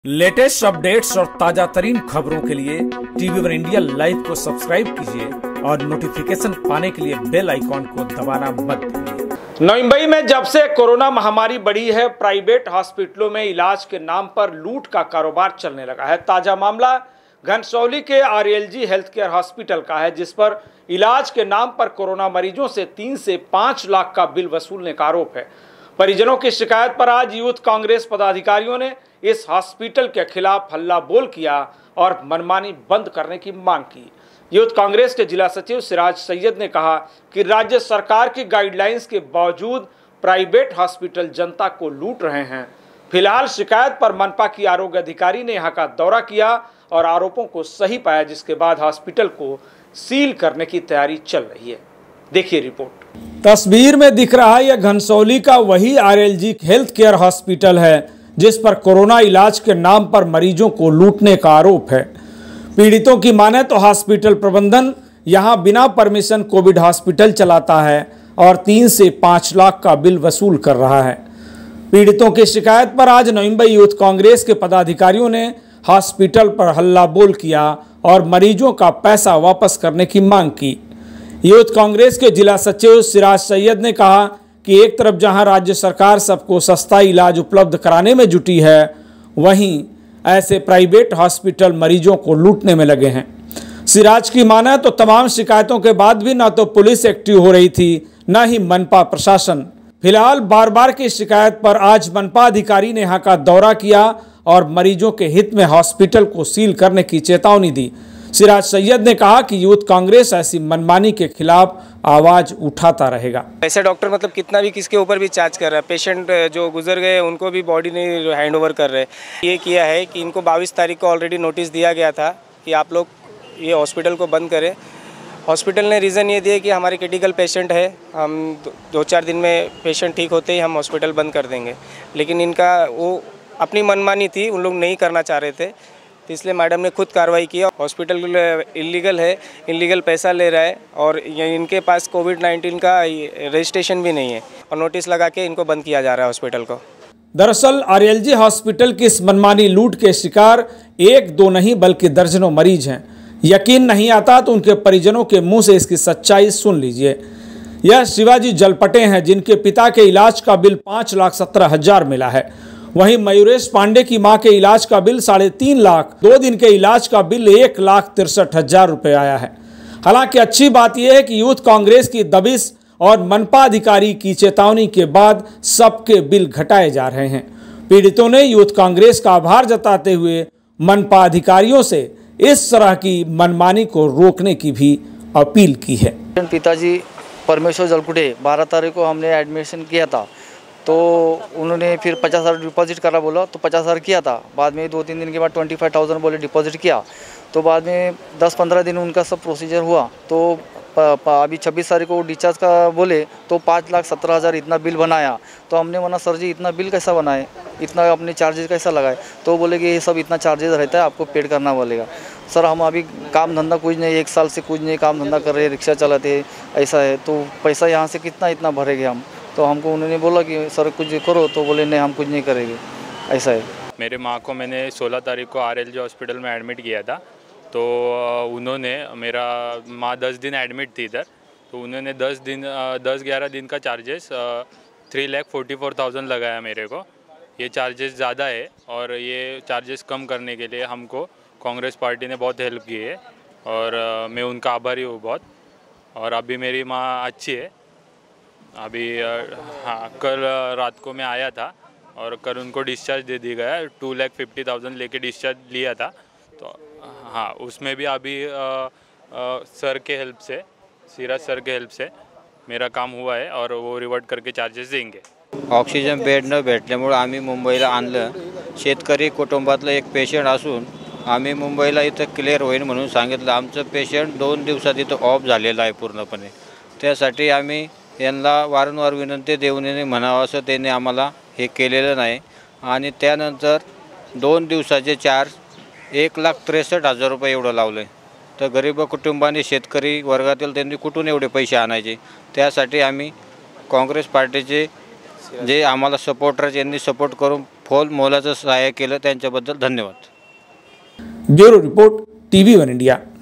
Latest updates और ताजा तरीन खबरों के लिए टीवी1 इंडिया लाइव को सब्सक्राइब कीजिए और नोटिफिकेशन पाने के लिए बेल आइकॉन को दबाना मत भूलिए। नवी मुंबई में जब से कोरोना महामारी बढ़ी है, प्राइवेट हॉस्पिटलों में इलाज के नाम पर लूट का कारोबार चलने लगा है। ताजा मामला घनसौली के RLG हेल्थ केयर हॉस्पिटल का है, जिस पर इलाज के नाम पर कोरोना मरीजों से 3 से 5 लाख का बिल वसूलने का आरोप है। परिजनों की शिकायत पर आज यूथ कांग्रेस पदाधिकारियों ने इस हॉस्पिटल के खिलाफ हल्ला बोल किया और मनमानी बंद करने की मांग की। यूथ कांग्रेस के जिला सचिव सिराज सैयद ने कहा कि राज्य सरकार की गाइडलाइंस के बावजूद प्राइवेट हॉस्पिटल जनता को लूट रहे हैं। फिलहाल शिकायत पर मनपा की आरोग्य अधिकारी ने यहां का दौरा किया और आरोपों को सही पाया, जिसके बाद हॉस्पिटल को सील करने की तैयारी चल रही है। देखिए रिपोर्ट। तस्वीर में दिख रहा है यह घनसौली का वही RLG हेल्थ केयर हॉस्पिटल है, जिस पर कोरोना इलाज के नाम पर मरीजों को लूटने का आरोप है। पीड़ितों की माने तो हॉस्पिटल प्रबंधन यहां बिना परमिशन कोविड हॉस्पिटल चलाता है और 3 से 5 लाख का बिल वसूल कर रहा है। पीड़ितों की शिकायत पर आज नवी मुंबई यूथ कांग्रेस के पदाधिकारियों ने हॉस्पिटल पर हल्ला बोल किया और मरीजों का पैसा वापस करने की मांग की। यूथ कांग्रेस के जिला सचिव सिराज सैयद ने कहा कि एक तरफ जहां राज्य सरकार सबको सस्ता इलाज उपलब्ध कराने में जुटी है, वहीं ऐसे प्राइवेट हॉस्पिटल मरीजों को लूटने में लगे हैं। सिराज की माने तो तमाम शिकायतों के बाद भी न तो पुलिस एक्टिव हो रही थी, न ही मनपा प्रशासन। फिलहाल बार बार की शिकायत पर आज मनपा अधिकारी ने यहां का दौरा किया और मरीजों के हित में हॉस्पिटल को सील करने की चेतावनी दी। सिराज सैयद ने कहा कि यूथ कांग्रेस ऐसी मनमानी के खिलाफ आवाज उठाता रहेगा। ऐसे डॉक्टर मतलब कितना भी किसके ऊपर भी चार्ज कर रहा है। पेशेंट जो गुजर गए उनको भी बॉडी नहीं हैंड ओवर कर रहे। ये किया है कि इनको 22 तारीख को ऑलरेडी नोटिस दिया गया था कि आप लोग ये हॉस्पिटल को बंद करें। हॉस्पिटल ने रीज़न ये दिया कि हमारे क्रिटिकल पेशेंट है, हम 2-4 दिन में पेशेंट ठीक होते ही हम हॉस्पिटल बंद कर देंगे। लेकिन इनका वो अपनी मनमानी थी, उन लोग नहीं करना चाह रहे थे, तो इसलिए मैडम ने खुद कार्रवाई की। हॉस्पिटल इलीगल है, इलीगल पैसा ले रहा है और इनके पास कोविड-19 का रजिस्ट्रेशन भी नहीं है और नोटिस लगा के इनको बंद किया जा रहा है हॉस्पिटल को। दरअसल RLG हॉस्पिटल की इस मनमानी लूट के शिकार 1-2 नहीं बल्कि दर्जनों मरीज हैं। यकीन नहीं आता तो उनके परिजनों के मुंह से इसकी सच्चाई सुन लीजिए। यह शिवाजी जलपटे हैं, जिनके पिता के इलाज का बिल 5,17,000 मिला है। वहीं मयूरेश पांडे की मां के इलाज का बिल 3.5 लाख, 2 दिन के इलाज का बिल 1,63,000 रुपए आया है। हालांकि अच्छी बात यह है कि यूथ कांग्रेस की दबिश और मनपा अधिकारी की चेतावनी के बाद सबके बिल घटाए जा रहे हैं। पीड़ितों ने यूथ कांग्रेस का आभार जताते हुए मनपा अधिकारियों से इस तरह की मनमानी को रोकने की भी अपील की है। पिताजी परमेश्वर जलकुटे 12 तारीख को हमने एडमिशन किया था, तो उन्होंने फिर 50,000 डिपॉजिट करा बोला, तो 50,000 किया था। बाद में 2-3 दिन के बाद 25,000 बोले डिपॉजिट किया, तो बाद में 10-15 दिन उनका सब प्रोसीजर हुआ। तो अभी 26 तारीख को डिस्चार्ज का बोले तो 5,17,000 इतना बिल बनाया। तो हमने बोला सर जी इतना बिल कैसा बनाए, इतना अपने चार्जेस कैसा लगाए? तो बोले कि ये सब इतना चार्जेस रहता है, आपको पेड करना बोलेगा। सर हम अभी काम धंधा कुछ नहीं, 1 साल से कुछ नहीं काम धंधा कर रहे, रिक्शा चलाते ऐसा है, तो पैसा यहाँ से कितना इतना भरेंगे हम? तो हमको उन्होंने बोला कि सर कुछ करो, तो बोले नहीं हम कुछ नहीं करेंगे, ऐसा है। मेरे माँ को मैंने 16 तारीख को RLG हॉस्पिटल में एडमिट किया था, तो उन्होंने मेरा माँ 10 दिन एडमिट थी इधर, तो उन्होंने 10-11 दिन का चार्जेस 3,44,000 लगाया मेरे को। ये चार्जेस ज़्यादा है और ये चार्जेस कम करने के लिए हमको कांग्रेस पार्टी ने बहुत हेल्प की है और मैं उनका आभारी हूँ बहुत। और अभी मेरी माँ अच्छी है। अभी हाँ, कल रात को मैं आया था और कल उनको डिस्चार्ज दे दिया गया। 2,50,000 लेके डिस्चार्ज लिया था, तो हाँ उसमें भी अभी सर के हेल्प से, सिराज सर के हेल्प से मेरा काम हुआ है और वो रिवर्ट करके चार्जेस देंगे। ऑक्सिजन बेड न भेटल्यामुळे आम्ही मुंबईला आणलं। शेतकरी कुटुंबातलं एक पेशंट असून आम्ही मुंबईला इथं क्लिअर होईल म्हणून सांगितलं। आमचं पेशंट 2 दिवसात इथं ऑफ झालेलं आहे पूर्णपणे। त्यासाठी आम्ही यांना वारंवार विनंती देऊन म्हणावं असं त्यांनी आम्हाला हे केलेलं नाही। आणि त्यानंतर 2 दिवसाचे चार्ज 1,63,000 रुपये एवढं लावलं आहे। तर गरीब कुटुंबाने शेतकरी वर्गातील त्यांनी कुठून एवढे पैसे आणायचे? त्यासाठी आम्ही काँग्रेस पार्टीचे जे आम्हाला सपोर्टर्स यांनी सपोर्ट करून फुल मोलाचं सहाय्य केलं त्यांच्याबद्दल धन्यवाद. Bureau report, TV1 India.